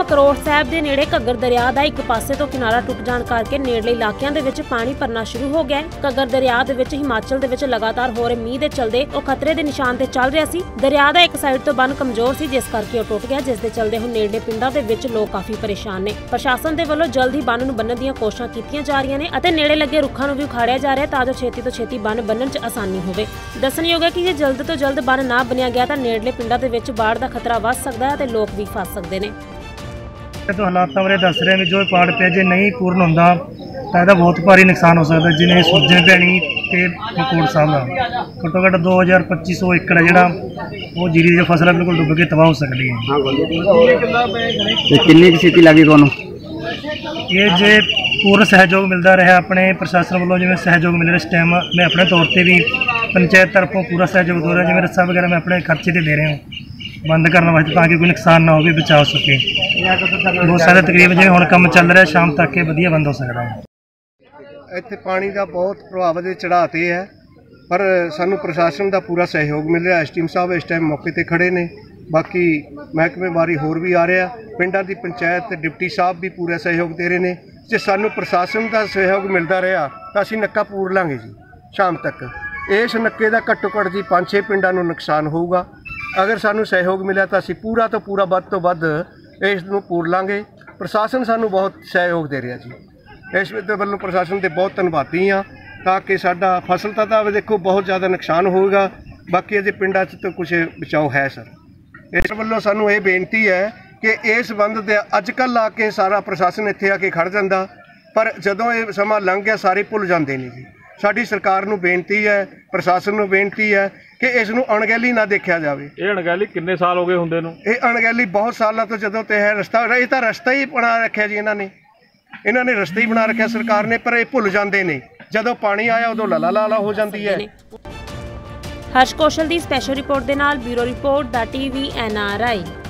ਕਰੋੜ ਸਾਹਿਬ ਦੇ ਨੇੜੇ ਘੱਗਰ ਦਰਿਆ ਦਾ ਇੱਕ ਪਾਸੇ ਤੋਂ ਕਿਨਾਰਾ ਟੁੱਟ ਜਾਣ ਕਰਕੇ ਨੇੜਲੇ ਇਲਾਕਿਆਂ ਦੇ ਵਿੱਚ ਪਾਣੀ ਭਰਨਾ ਸ਼ੁਰੂ ਹੋ ਗਿਆ ਹੈ। ਘੱਗਰ ਦਰਿਆ ਦੇ ਵਿੱਚ ਹਿਮਾਚਲ ਦੇ ਵਿੱਚ ਲਗਾਤਾਰ ਹੋ ਰਹੇ ਮੀਂਹ ਦੇ ਚਲਦੇ ਉਹ ਖਤਰੇ ਦੇ ਨਿਸ਼ਾਨ ਤੇ ਚੱਲ ਰਿਹਾ ਸੀ। ਦਰਿਆ ਦਾ ਇੱਕ ਸਾਈਡ ਤੋਂ ਬੰਨ ਕਮਜ਼ੋਰ ਸੀ, ਜਿਸ ਕਰਕੇ ਉਹ ਟੁੱਟ ਗਿਆ, ਜਿਸ ਦੇ ਚਲਦੇ ਹੁਣ ਨੇੜਲੇ ਪਿੰਡਾਂ ਦੇ ਵਿੱਚ ਲੋਕ ਕਾਫੀ ਪਰੇਸ਼ਾਨ ਨੇ। ਪ੍ਰਸ਼ਾਸਨ ਦੇ ਵੱਲੋਂ ਜਲਦ ਹੀ ਬੰਨ ਨੂੰ ਬੰਨਣ ਦੀਆਂ ਕੋਸ਼ਿਸ਼ਾਂ ਕੀਤੀਆਂ ਜਾ ਰਹੀਆਂ ਨੇ ਅਤੇ ਨੇੜੇ ਲੱਗੇ ਰੁੱਖਾਂ ਨੂੰ ਵੀ ਉਖਾੜਿਆ ਜਾ ਰਿਹਾ ਤਾਂ ਜੋ ਛੇਤੀ ਤੋਂ ਛੇਤੀ ਬੰਨ ਬੰਨਣ 'ਚ ਆਸਾਨੀ ਹੋਵੇ। ਦੱਸਣਯੋਗ ਹੈ ਕਿ ਜੇ ਜਲਦ ਤੋਂ ਜਲਦ ਬੰਨ ਨਾ ਬਣਿਆ ਗਿਆ ਤਾਂ ਨੇੜਲੇ ਪਿੰਡਾਂ ਦੇ ਵਿੱਚ ਬਾੜ ਦਾ ਖਤਰਾ ਵੱਧ ਸਕਦਾ ਹੈ ਤੇ ਲੋਕ ਵੀ ਫਸ ਸਕਦੇ ਨੇ। तो हालातों बारे दस रहे हैं जो पाड़ पे जे नहीं पूर्ण होंदा तो इसका बहुत भारी नुकसान हो सकता, जिन्हें सूरजे भैनी ते मकोड़ साहब का घट्टो घट्ट 2000-2500 एकड़ है जोड़ा वो जीरी की फसल बिल्कुल डुब के तबाह हो सकती है। कितनी खेती लगी दोनों ये जे पूर्ण सहयोग मिलता रहा अपने प्रशासन वालों, जिवें सहयोग मिल रहा इस टाइम मैं अपने तौर पर भी पंचायत तरफों पूरा सहयोग दे रहा, जिवें रस्सा वगैरह मैं अपने खर्चे से दे रहा हूँ बंद करने वास्ते ताकि कोई नुकसान ना हो, बचा सके। बहुत सारे तकरीबन जिवें हुण काम चल रहा शाम तक ये वधिया बंद हो सकता है। ਇੱਥੇ ਪਾਣੀ ਦਾ ਬਹੁਤ ਪ੍ਰਭਾਵ ਦੇ ਚੜ੍ਹਾਅ 'ਤੇ ਹੈ, ਪਰ ਸਾਨੂੰ ਪ੍ਰਸ਼ਾਸਨ ਦਾ ਪੂਰਾ ਸਹਿਯੋਗ ਮਿਲ ਰਿਹਾ। ਐਸਟੀਐਮ ਸਾਹਿਬ ਇਸ ਟਾਈਮ ਮੌਕੇ 'ਤੇ ਖੜੇ ਨੇ, ਬਾਕੀ ਮਹਿਕਮੇ ਬਾਰੀ ਹੋਰ ਵੀ ਆ ਰਿਹਾ, ਪਿੰਡਾਂ ਦੀ ਪੰਚਾਇਤ ਤੇ ਡਿਪਟੀ ਸਾਹਿਬ ਵੀ ਪੂਰਾ ਸਹਿਯੋਗ ਦੇ ਰਹੇ ਨੇ। ਜੇ ਸਾਨੂੰ ਪ੍ਰਸ਼ਾਸਨ ਦਾ ਸਹਿਯੋਗ ਮਿਲਦਾ ਰਿਹਾ ਤਾਂ ਅਸੀਂ ਨੱਕਾ ਪੂਰ ਲਾਂਗੇ ਜੀ ਸ਼ਾਮ ਤੱਕ। ਇਸ ਨੱਕੇ ਦਾ ਘੱਟੋ ਘੱਟ ਜੀ 5-6 ਪਿੰਡਾਂ ਨੂੰ ਨੁਕਸਾਨ ਹੋਊਗਾ। ਅਗਰ ਸਾਨੂੰ ਸਹਿਯੋਗ ਮਿਲਿਆ ਤਾਂ ਅਸੀਂ ਪੂਰਾ ਤੋਂ ਪੂਰਾ ਵੱਧ ਤੋਂ ਵੱਧ ਇਸ ਨੂੰ ਪੂਰ ਲਾਂਗੇ। ਪ੍ਰਸ਼ਾਸਨ ਸਾਨੂੰ ਬਹੁਤ ਸਹਿਯੋਗ ਦੇ ਰਿਹਾ ਜੀ, ਇਸ ਦੇ ਵੱਲੋਂ ਪ੍ਰਸ਼ਾਸਨ ਦੇ ਬਹੁਤ ਧੰਨਵਾਦੀ ਹਾਂ, ਤਾਂ ਕਿ ਸਾਡਾ ਫਸਲ ਤਾਂ ਦੇਖੋ ਬਹੁਤ ਜ਼ਿਆਦਾ ਨੁਕਸਾਨ ਹੋਵੇਗਾ, ਬਾਕੀ ਅਜੇ ਪਿੰਡਾਂ 'ਚ ਤਾਂ ਕੁਛ ਬਚਾਓ ਹੈ ਸਰ। ਇਸ ਵੱਲੋਂ ਸਾਨੂੰ ਇਹ ਬੇਨਤੀ ਹੈ ਕਿ ਇਸ ਬੰਦ ਦੇ ਅੱਜ ਕੱਲ੍ਹ ਆ ਕੇ ਸਾਰਾ ਪ੍ਰਸ਼ਾਸਨ ਇੱਥੇ ਆ ਕੇ ਖੜ੍ਹ ਜਾਂਦਾ, ਪਰ ਜਦੋਂ ਇਹ ਸਮਾਂ ਲੰਘ ਗਿਆ ਸਾਰੇ ਭੁੱਲ ਜਾਂਦੇ ਨੇ ਜੀ। ਸਾਡੀ ਸਰਕਾਰ ਨੂੰ ਬੇਨਤੀ ਹੈ, ਪ੍ਰਸ਼ਾਸਨ ਨੂੰ ਬੇਨਤੀ ਹੈ ਕਿ ਇਸ ਨੂੰ ਅਣਗਹਿਲੀ ਨਾ ਦੇਖਿਆ ਜਾਵੇ। ਇਹ ਅਣਗਹਿਲੀ ਕਿੰਨੇ ਸਾਲ ਹੋ ਗਏ ਹੁੰਦੇ ਨੂੰ? ਇਹ ਅਣਗਹਿਲੀ ਬਹੁਤ ਸਾਲਾਂ ਤੋਂ ਜਦੋਂ ਤੇ ਹੈ ਰਸਤਾ, ਇਹ ਤਾਂ ਰਸਤਾ ਹੀ ਬਣਾ ਰੱਖਿਆ ਜੀ ਇਹਨਾਂ ਨੇ ਰਸਤਾ ਹੀ ਬਣਾ ਰੱਖਿਆ ਸਰਕਾਰ ਨੇ, ਪਰ ਇਹ ਭੁੱਲ ਜਾਂਦੇ ਨੇ ਜਦੋਂ ਪਾਣੀ ਆਇਆ ਉਦੋਂ ਲਾਲਾ ਹੋ ਜਾਂਦੀ ਹੈ। ਹਰਸ਼ ਕੌਸ਼ਲ ਦੀ ਸਪੈਸ਼ਲ ਰਿਪੋਰਟ ਦੇ ਨਾਲ ਬਿਊਰੋ ਰਿਪੋਰਟ ਦਾ TV NRI।